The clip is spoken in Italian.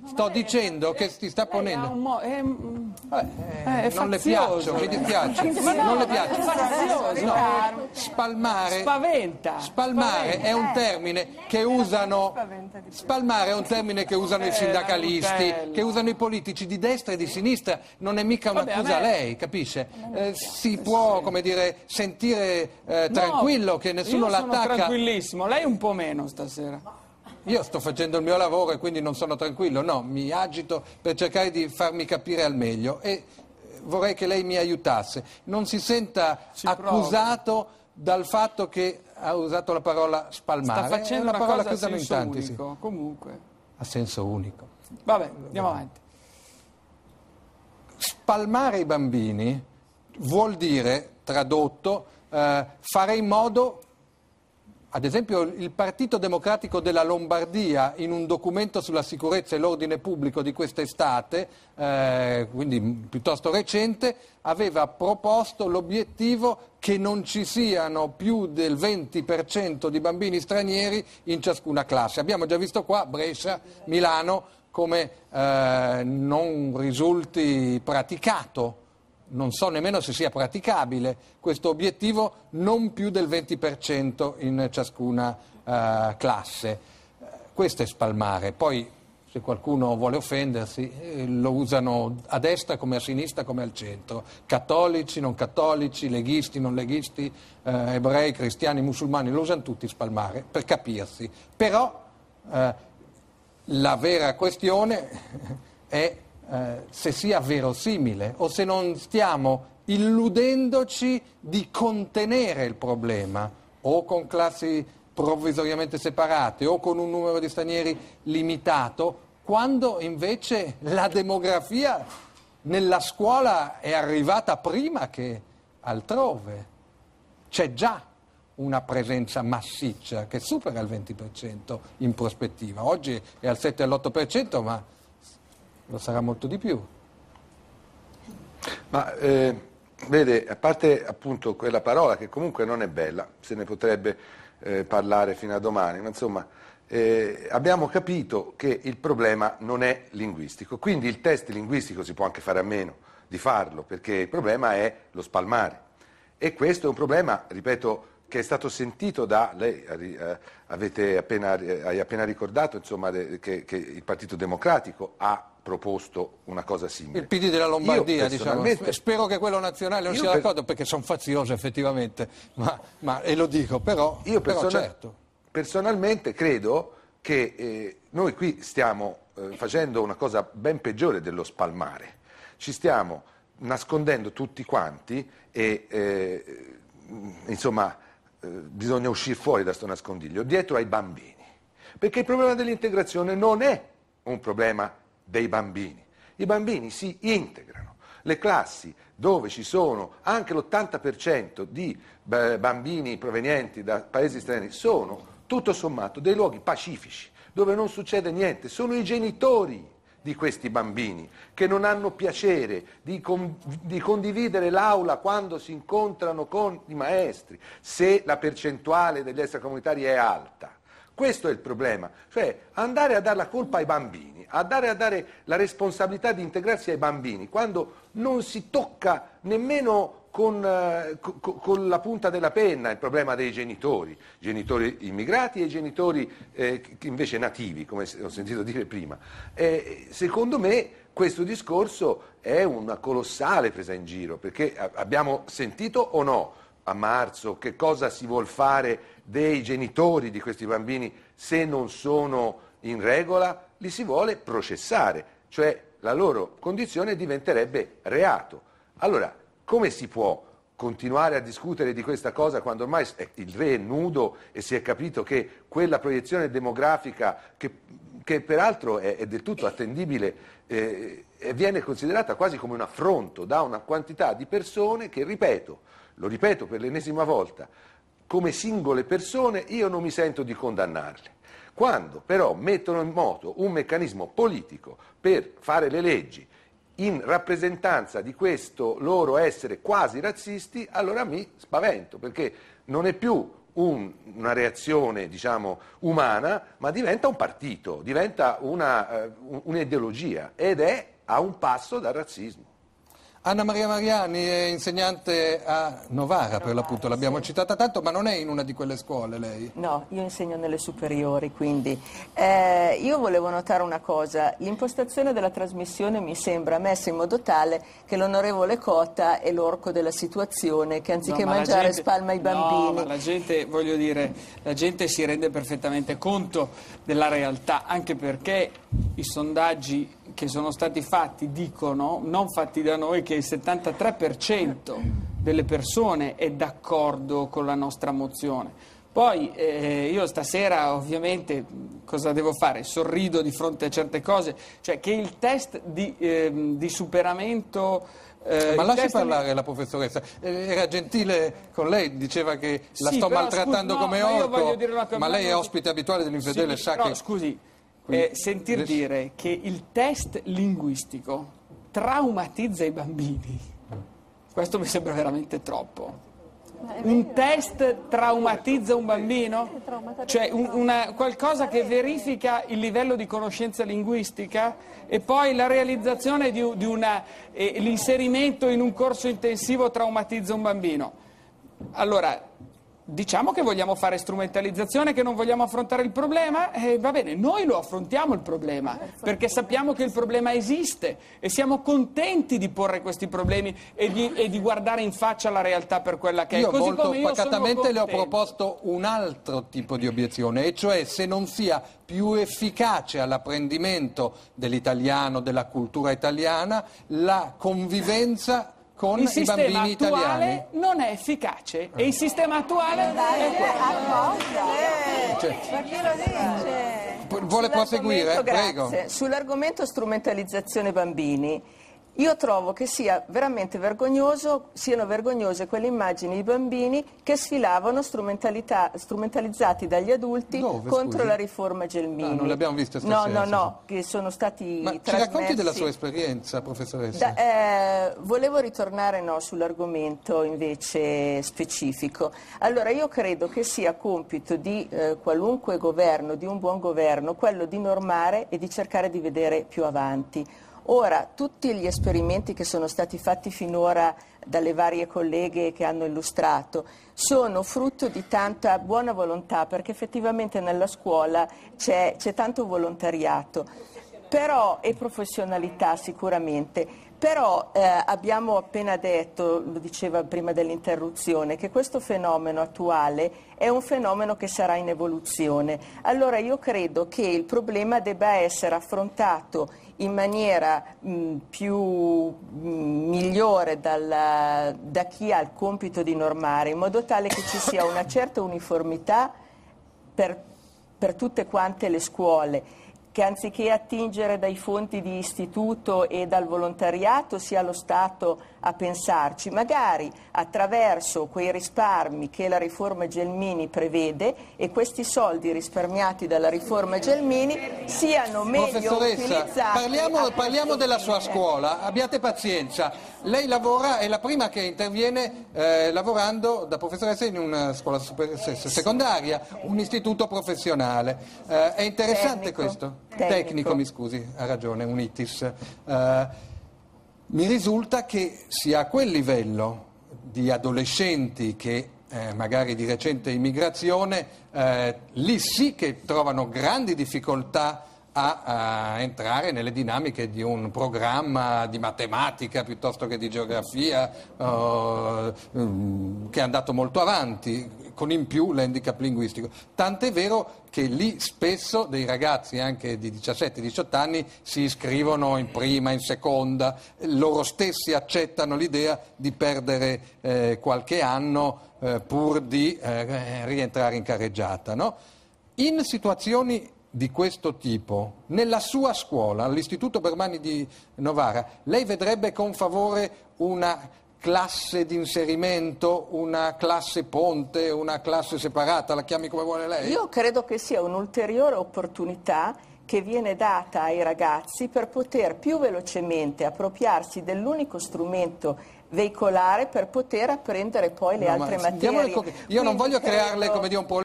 Sto dicendo che ti sta ponendo... non le piaccio, mi dispiace. Non le piaccio. No, spalmare... Spalmare è un termine che usano... Spalmare è un termine che usano i sindacalisti, che usano i politici di destra e di sinistra. Non è mica un'accusa a lei, capisce? Si può, come dire, sentire tranquillo che nessuno l'attacca. Io sono tranquillissimo, lei un po' meno stasera. Io sto facendo il mio lavoro e quindi non sono tranquillo, no, mi agito per cercare di farmi capire al meglio e vorrei che lei mi aiutasse. Non si senta accusato dal fatto che ha usato la parola spalmare. Sta facendo è una parola che a usano in senso tanti. unico, comunque. A senso unico. Vabbè, andiamo avanti. Spalmare i bambini vuol dire, tradotto, fare in modo... Ad esempio il Partito Democratico della Lombardia in un documento sulla sicurezza e l'ordine pubblico di quest'estate, quindi piuttosto recente, aveva proposto l'obiettivo che non ci siano più del 20% di bambini stranieri in ciascuna classe. Abbiamo già visto qua, Brescia, Milano, come non risulti praticato. Non so nemmeno se sia praticabile questo obiettivo, non più del 20% in ciascuna classe. Questo è spalmare. Poi, se qualcuno vuole offendersi, lo usano a destra come a sinistra come al centro. Cattolici, non cattolici, leghisti, non leghisti, ebrei, cristiani, musulmani, lo usano tutti spalmare, per capirsi. Però la vera questione è se sia verosimile o se non stiamo illudendoci di contenere il problema o con classi provvisoriamente separate o con un numero di stranieri limitato, quando invece la demografia nella scuola è arrivata prima che altrove. C'è già una presenza massiccia che supera il 20% in prospettiva. Oggi è al 7 all'8%, ma lo sarà molto di più. Ma vede, a parte appunto quella parola che comunque non è bella, se ne potrebbe parlare fino a domani, ma insomma abbiamo capito che il problema non è linguistico, quindi il test linguistico si può anche fare a meno di farlo, perché il problema è lo spalmare. E questo è un problema, ripeto, che è stato sentito da lei, hai appena ricordato insomma, che il Partito Democratico ha proposto una cosa simile. Il PD della Lombardia, personalmente... diciamo. Spero che quello nazionale non sia d'accordo perché sono fazioso effettivamente, e lo dico, però, certo. Personalmente credo che noi qui stiamo facendo una cosa ben peggiore dello spalmare. Ci stiamo nascondendo tutti quanti e insomma bisogna uscire fuori da questo nascondiglio, dietro ai bambini. Perché il problema dell'integrazione non è un problema dei bambini. I bambini si integrano. Le classi dove ci sono anche l'80% di bambini provenienti da paesi stranieri sono tutto sommato dei luoghi pacifici, dove non succede niente. Sono i genitori di questi bambini che non hanno piacere di condividere l'aula quando si incontrano con i maestri, se la percentuale degli extracomunitari è alta. Questo è il problema, cioè andare a dare la colpa ai bambini, a dare la responsabilità di integrarsi ai bambini, quando non si tocca nemmeno con la punta della penna il problema dei genitori immigrati e i genitori invece nativi, come ho sentito dire prima. Secondo me questo discorso è una colossale presa in giro, perché abbiamo sentito o no a marzo che cosa si vuol fare dei genitori di questi bambini se non sono in regola, li si vuole processare, cioè la loro condizione diventerebbe reato. Allora, come si può continuare a discutere di questa cosa quando ormai il re è nudo e si è capito che quella proiezione demografica, che peraltro è del tutto attendibile, viene considerata quasi come un affronto da una quantità di persone che, lo ripeto per l'ennesima volta, come singole persone io non mi sento di condannarle. Quando però mettono in moto un meccanismo politico per fare le leggi in rappresentanza di questo loro essere quasi razzisti, allora mi spavento, perché non è più una reazione, diciamo, umana, ma diventa un partito, diventa un'ideologia ed è a un passo dal razzismo. Anna Maria Mariani è insegnante a Novara, per l'appunto, l'abbiamo citata tanto, ma non è in una di quelle scuole lei? No, io insegno nelle superiori, quindi io volevo notare una cosa: l'impostazione della trasmissione mi sembra messa in modo tale che l'onorevole Cota è l'orco della situazione, che anziché mangiare spalma i bambini. No, ma la gente, voglio dire, la gente si rende perfettamente conto della realtà, anche perché i sondaggi che sono stati fatti dicono, non fatti da noi, che il 73% delle persone è d'accordo con la nostra mozione. Poi io stasera ovviamente cosa devo fare? Sorrido di fronte a certe cose, cioè che il test di superamento... ma lasci parlare la professoressa, era gentile con lei, diceva che la sto maltrattando come orco, ma lei è ospite abituale dell'Infedele, sì, sa però, che... scusi, sentir dire che il test linguistico traumatizza i bambini, questo mi sembra veramente troppo. Un test traumatizza un bambino? Cioè qualcosa che verifica il livello di conoscenza linguistica e poi la realizzazione di l'inserimento in un corso intensivo traumatizza un bambino. Allora, diciamo che vogliamo fare strumentalizzazione, che non vogliamo affrontare il problema, va bene, noi lo affrontiamo il problema, perché sappiamo che il problema esiste e siamo contenti di porre questi problemi e di guardare in faccia la realtà per quella che è. Io Così molto come io pacatamente le ho contento. proposto un altro tipo di obiezione, e cioè se non sia più efficace all'apprendimento dell'italiano, della cultura italiana, la convivenza con i bambini italiani. Non è efficace e il sistema attuale è Cioè, Ma chi lo dice? vuole proseguire? Prego. Grazie. Sull'argomento strumentalizzazione bambini, io trovo che sia veramente vergognoso, siano vergognose quelle immagini di bambini che sfilavano strumentalizzati dagli adulti contro la riforma Gelmini. Ah, non le abbiamo viste stasera. No, che sono stati Ma ci trasmessi. racconti della sua esperienza, professoressa? Volevo ritornare sull'argomento invece specifico. Allora, io credo che sia compito di qualunque governo, di un buon governo, quello di normare e di cercare di vedere più avanti. Ora, tutti gli esperimenti che sono stati fatti finora dalle varie colleghe che hanno illustrato sono frutto di tanta buona volontà, perché effettivamente nella scuola c'è tanto volontariato e professionalità sicuramente. Però abbiamo appena detto, lo diceva prima dell'interruzione, che questo fenomeno attuale è un fenomeno che sarà in evoluzione. Allora io credo che il problema debba essere affrontato in maniera migliore da chi ha il compito di normare, in modo tale che ci sia una certa uniformità per tutte quante le scuole, che anziché attingere dai fondi di istituto e dal volontariato sia lo Stato a pensarci, magari attraverso quei risparmi che la riforma Gelmini prevede, e questi soldi risparmiati dalla riforma Gelmini siano meglio utilizzati. Parliamo della sua scuola, abbiate pazienza. Lei lavora, è la prima che interviene lavorando da professoressa in una scuola secondaria, un istituto professionale. È interessante questo? Tecnico, mi scusi, ha ragione, un ITIS. Mi risulta che sia a quel livello di adolescenti che magari di recente immigrazione, lì sì che trovano grandi difficoltà a entrare nelle dinamiche di un programma di matematica piuttosto che di geografia che è andato molto avanti, con in più l'handicap linguistico. Tant'è vero che lì spesso dei ragazzi anche di 17-18 anni si iscrivono in prima, in seconda, loro stessi accettano l'idea di perdere qualche anno pur di rientrare in carreggiata, no? In situazioni di questo tipo, nella sua scuola, all'Istituto Bermani di Novara, lei vedrebbe con favore una classe di inserimento, una classe ponte, una classe separata, la chiami come vuole lei? Io credo che sia un'ulteriore opportunità che viene data ai ragazzi per poter più velocemente appropriarsi dell'unico strumento veicolare per poter apprendere poi le altre materie. Io non voglio crearle, come dire, un problema